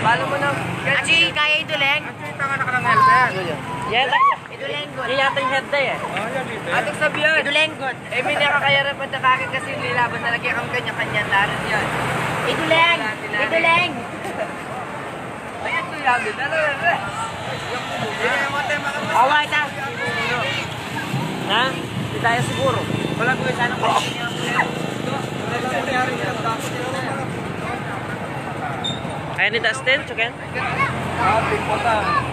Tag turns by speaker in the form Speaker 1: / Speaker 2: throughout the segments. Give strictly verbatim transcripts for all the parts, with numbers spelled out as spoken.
Speaker 1: Paano mo na?
Speaker 2: Achi, kaya iduleng?
Speaker 1: Achi, tanga na ka ng helmet.
Speaker 3: Yan,
Speaker 2: Iduleng god.
Speaker 3: yan yata yung head day eh.
Speaker 1: Oh, yan dito.
Speaker 2: Atong sabihan. Iduleng god.
Speaker 1: Eh, may nakakayaran pa na kakit kasi nilabas na lagi ang kanya-kanya. Lahat yan.
Speaker 2: Iduleng! Iduleng!
Speaker 1: Ayan, ito yan. Dalo, dalo.
Speaker 2: Awa ita.
Speaker 3: Ha? Hindi tayo siguro.
Speaker 1: Wala ko yung sanang kasi niya.
Speaker 3: Kaya ni Dustin, Chuken?
Speaker 1: Ah, big pota.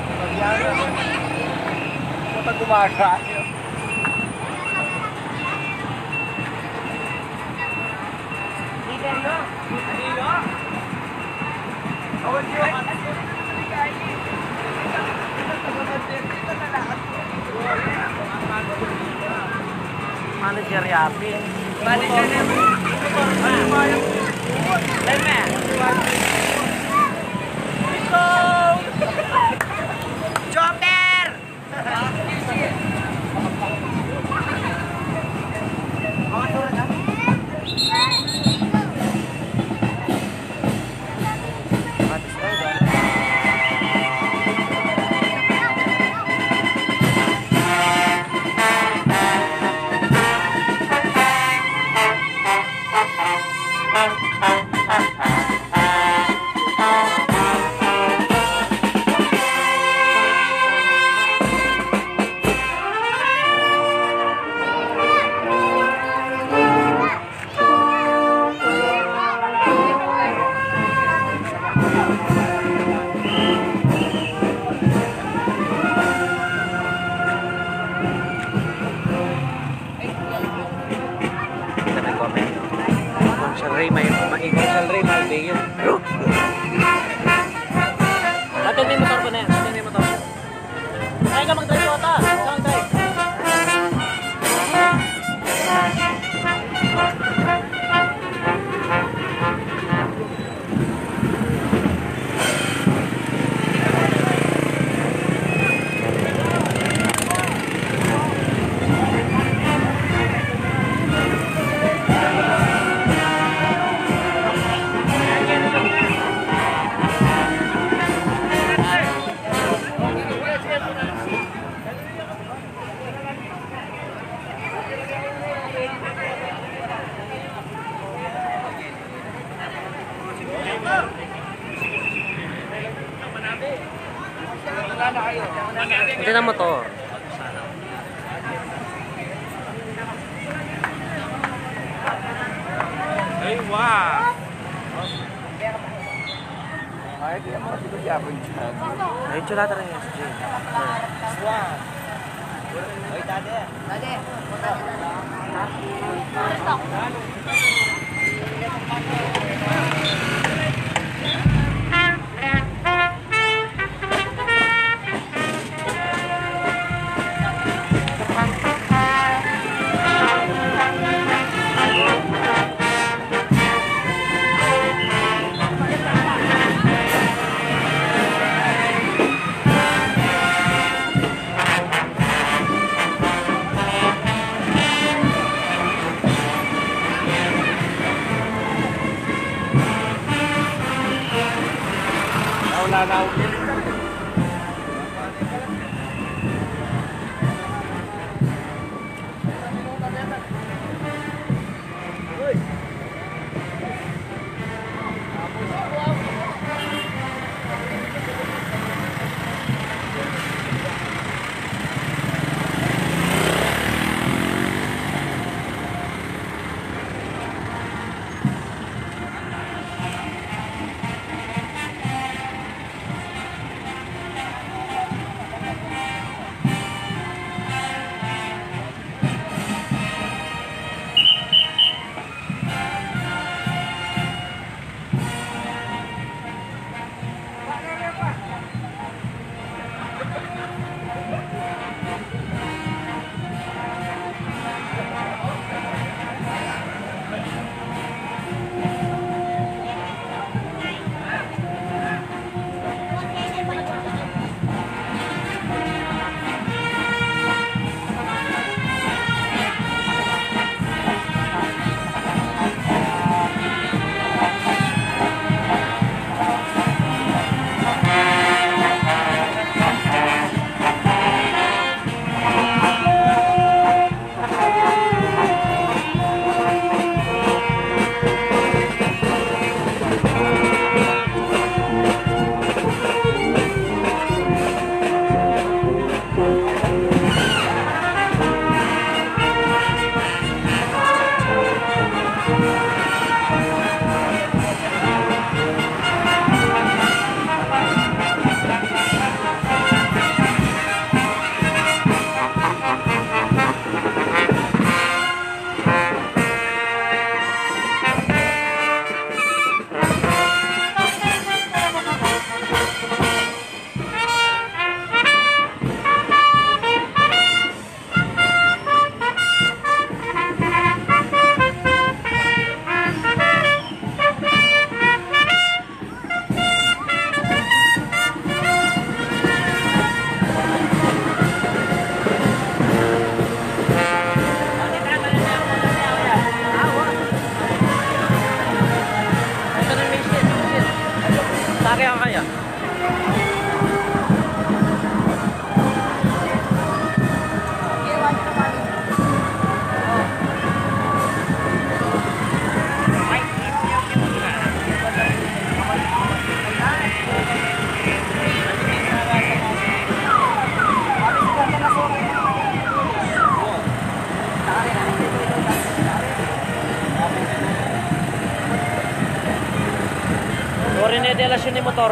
Speaker 1: Pota gumaga.
Speaker 2: Iduleng.
Speaker 1: Anilo? Awan niyo.
Speaker 3: Manager Yapi.
Speaker 1: Manager Yapi.
Speaker 3: Leme.
Speaker 2: Chopper!
Speaker 3: Ray, may mag-initial Ray, malbigyan. Atin may motor ko na yan. Atin may motor. Ay ka mag-drive ko ata. Ikaw mag-drive. Ito na motor.
Speaker 1: Ay, wow! Ay, di mo dito yapon dyan.
Speaker 3: Ay, chulata rin yan si Jane.
Speaker 1: Wow! Ay, dade.
Speaker 2: Dali.
Speaker 1: Nanaw.
Speaker 3: Sakay ang kaya. Orine de la ni motor.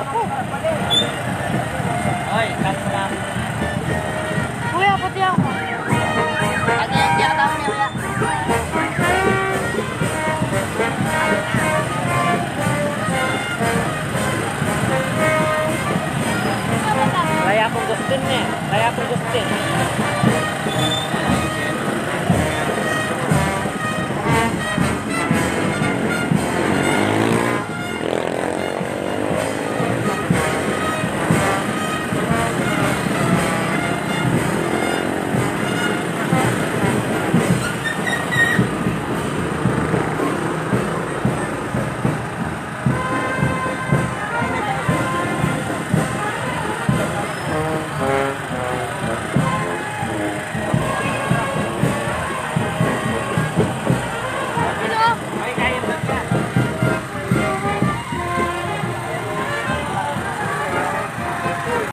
Speaker 3: Ay, kalma.
Speaker 2: Kuya, pati ako. Ano yan? Diyan ka niya, kuya.
Speaker 3: Kaya akong gustin niya. Kaya akong gustin.